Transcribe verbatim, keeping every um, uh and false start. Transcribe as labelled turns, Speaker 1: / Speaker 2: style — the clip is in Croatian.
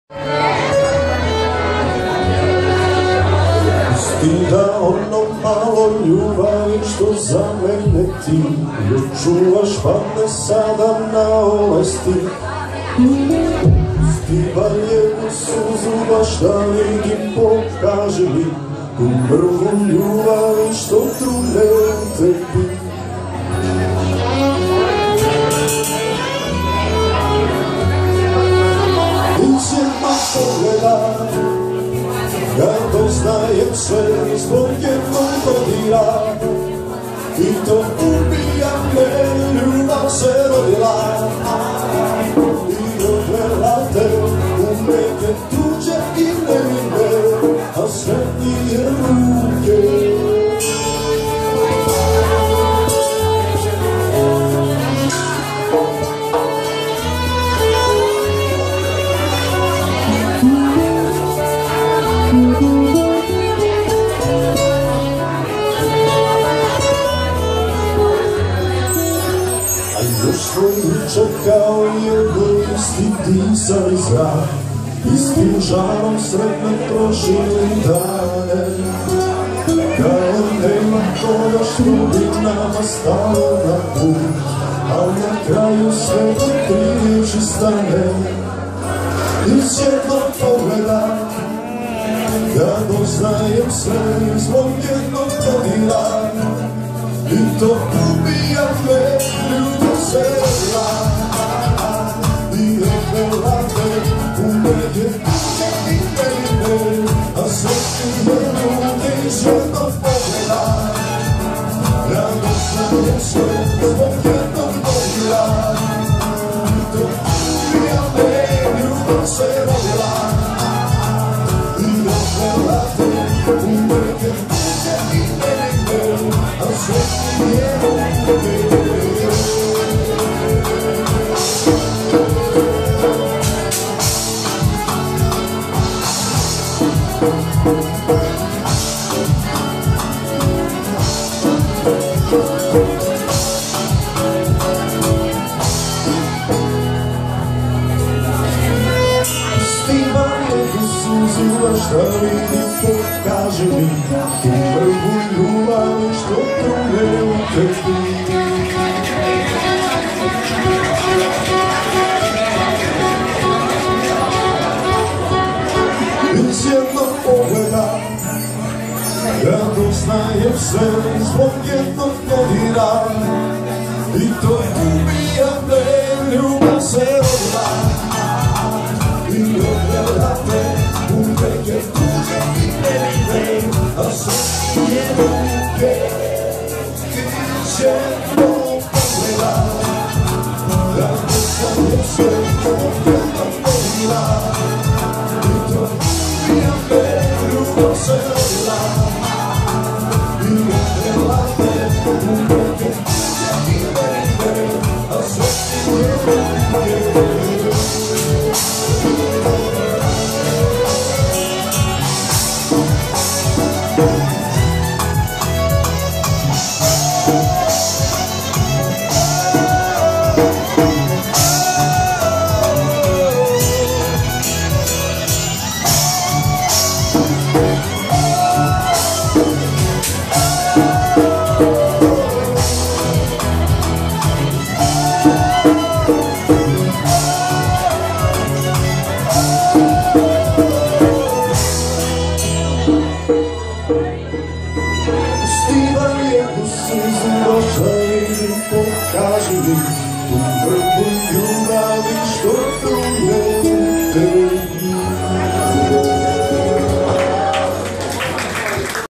Speaker 1: Da ono malo ljubavi što za mene ti još čuvaš, pa me sada na ovaj stih. Stiva jednu suzu baš da vidim, pokaži mi tu prvu ljubavi što trune u tebi. Iz jednog pogleda ja doznajem sve zbog jednog dodira, i to ubija me, ljubav se rodila. I odvela te u neke tuđe i nevine, a sve ti je ruke. Još svoj čekao jedno isti disali zrak, istim žarom sretno prošli dane. Kao nema toga što bi nama stalo na put, a na kraju sve do tri riječi stane. Iz jednog pogleda ja doznajem sve zbog jednog dodira, i to ubija me, ljubav se rodila. I odvela te u neke tuđe i nevine, a sve ti je ruke. Iz jednog pogleda ja doznajem sve zbog jednog dodira, i to ubija me, ljubav se rodila. I odvela te u neke tuđe i nevine, a sve ti je ruke. Stiva jednu suzu baš da vidim, pokaži mi tu prvu ljubav što trune u tebi. Iz jednog pogleda ja doznajem sve zbog jednog dodira, i to ubija me, ljubav se rodila. I odvela te u neke tuđe i nevine, a sve ti je ruke. Iz jednog pogleda ja doznajem sve zbog jednog dodira, i to ubija me, ljubav se rodila. I odvela te u neke tuđe i nevine, a sve ti je ruke. Pokaži mi tu prvu ljubav što trune u tebi.